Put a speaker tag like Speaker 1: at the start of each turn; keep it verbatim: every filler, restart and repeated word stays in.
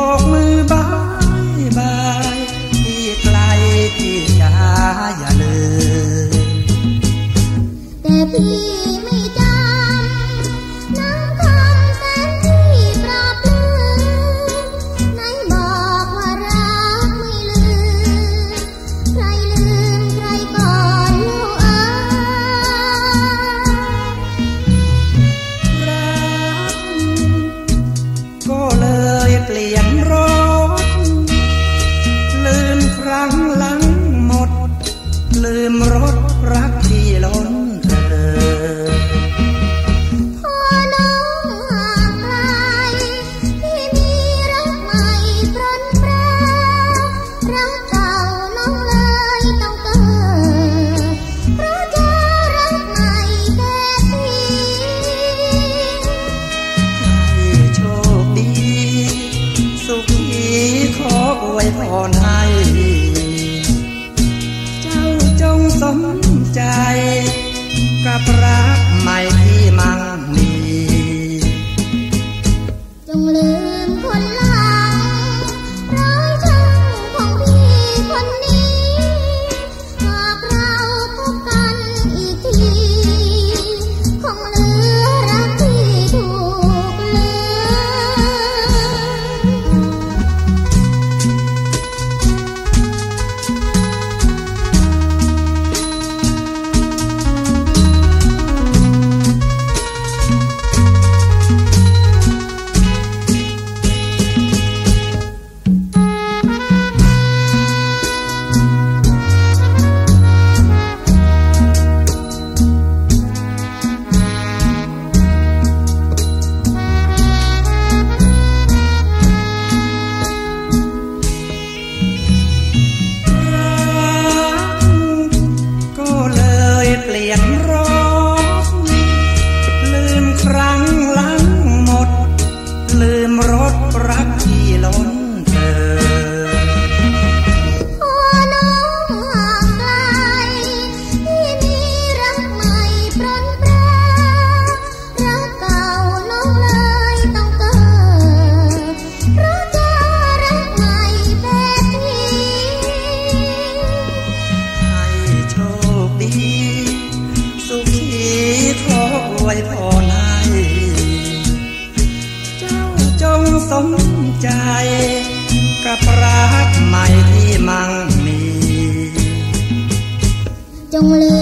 Speaker 1: กมือบายบายที่ไกลที่จ๋าอย่าเลย
Speaker 2: แต่พี่ไม่จำน้ำคำแสนที่ปราบลืมไหนบอกว่ารักไม่ลืมใครลืมใครก่อนเล่าเอ่
Speaker 1: ยรักก็เลยเปลี่ยนรถลืมครั้งหลังหมดลืมรถรักที่ล้นพรให้เจ้าจงสมใจกับรักใหม่ที่มั่งมี
Speaker 2: จงลืมคนหลังร้อยช่างของพี่คนนี้หากเราพบกันอีกทีคงเหลือรักที่ถูกลืมรักที่ล้นเธอพอน้องห่างไกลที่มีรักใหม่ปรนแปรรักเก่าน้องเลยต้องเกิดเพราะเจอรักใหม่แบบนี้
Speaker 1: ให้โชคดีสุขีขออวยพรให้จงสมใจกับรักใหม่ที่มั่งมี
Speaker 2: จงลื